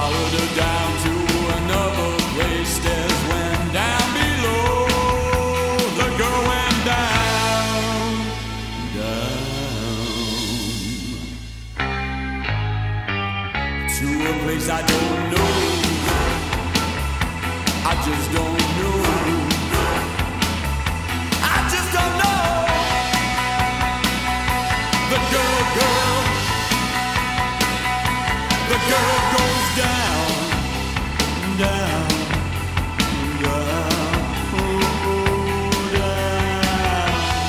followed her down to another place. Stairs went down below. The girl went down, down to a place I don't know. I just don't know. I just don't know. The girl goes down, down, down, oh, down.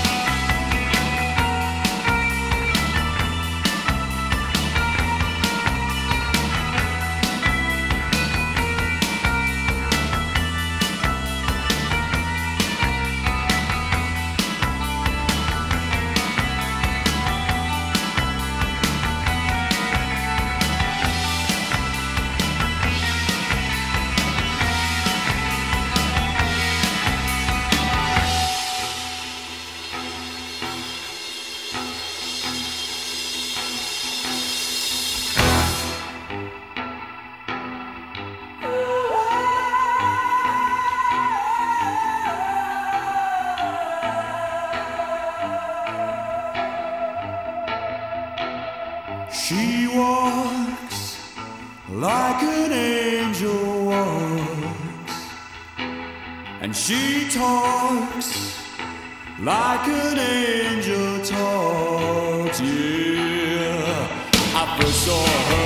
She walks like an angel walks, and she talks like an angel talks, yeah. I first saw her